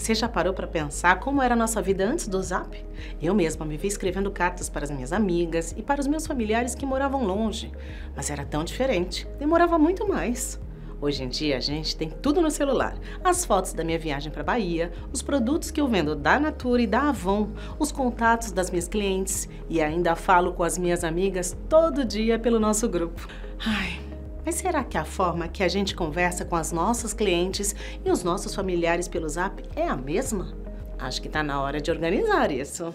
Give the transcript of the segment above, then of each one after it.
Você já parou para pensar como era a nossa vida antes do Zap? Eu mesma me vi escrevendo cartas para as minhas amigas e para os meus familiares que moravam longe, mas era tão diferente, demorava muito mais. Hoje em dia a gente tem tudo no celular, as fotos da minha viagem para Bahia, os produtos que eu vendo da Natura e da Avon, os contatos das minhas clientes e ainda falo com as minhas amigas todo dia pelo nosso grupo. Mas será que a forma que a gente conversa com as nossas clientes e os nossos familiares pelo Zap é a mesma? Acho que tá na hora de organizar isso.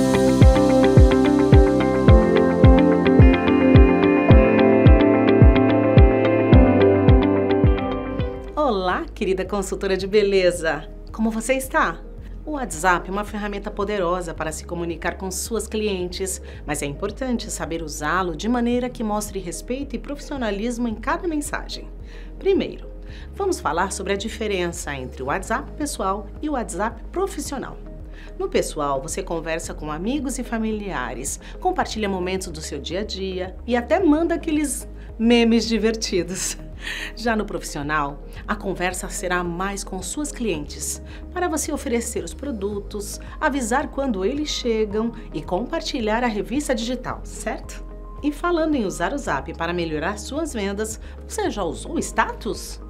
Olá, querida consultora de beleza! Como você está? O WhatsApp é uma ferramenta poderosa para se comunicar com suas clientes, mas é importante saber usá-lo de maneira que mostre respeito e profissionalismo em cada mensagem. Primeiro, vamos falar sobre a diferença entre o WhatsApp pessoal e o WhatsApp profissional. No pessoal, você conversa com amigos e familiares, compartilha momentos do seu dia a dia e até manda aqueles memes divertidos. Já no profissional, a conversa será mais com suas clientes, para você oferecer os produtos, avisar quando eles chegam e compartilhar a revista digital, certo? E falando em usar o Zap para melhorar suas vendas, você já usou o status?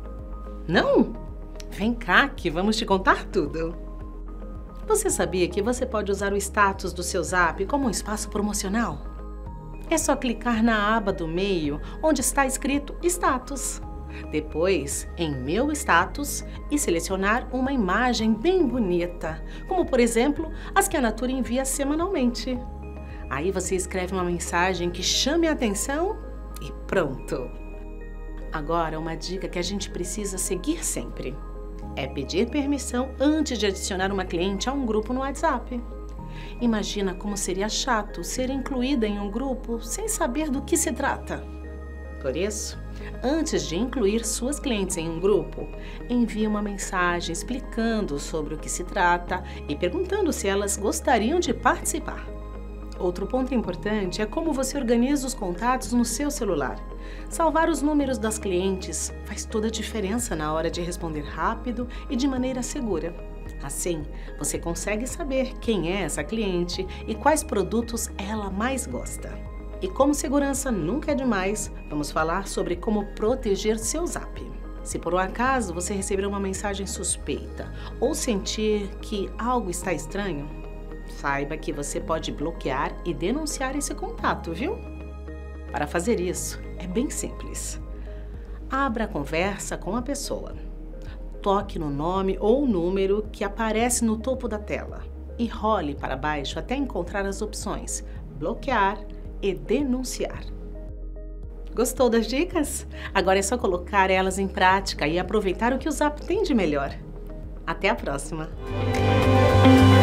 Não? Vem cá que vamos te contar tudo. Você sabia que você pode usar o status do seu Zap como um espaço promocional? É só clicar na aba do meio, onde está escrito Status. Depois, em Meu Status, e selecionar uma imagem bem bonita, como por exemplo, as que a Natura envia semanalmente. Aí você escreve uma mensagem que chame a atenção e pronto! Agora, uma dica que a gente precisa seguir sempre é pedir permissão antes de adicionar uma cliente a um grupo no WhatsApp. Imagina como seria chato ser incluída em um grupo sem saber do que se trata. Por isso, antes de incluir suas clientes em um grupo, envie uma mensagem explicando sobre o que se trata e perguntando se elas gostariam de participar. Outro ponto importante é como você organiza os contatos no seu celular. Salvar os números das clientes faz toda a diferença na hora de responder rápido e de maneira segura. Assim, você consegue saber quem é essa cliente e quais produtos ela mais gosta. E como segurança nunca é demais, vamos falar sobre como proteger seu Zap. Se por um acaso você receber uma mensagem suspeita ou sentir que algo está estranho, saiba que você pode bloquear e denunciar esse contato, viu? Para fazer isso, é bem simples. Abra a conversa com a pessoa. Toque no nome ou número que aparece no topo da tela e role para baixo até encontrar as opções bloquear e denunciar. Gostou das dicas? Agora é só colocar elas em prática e aproveitar o que o Zap tem de melhor. Até a próxima!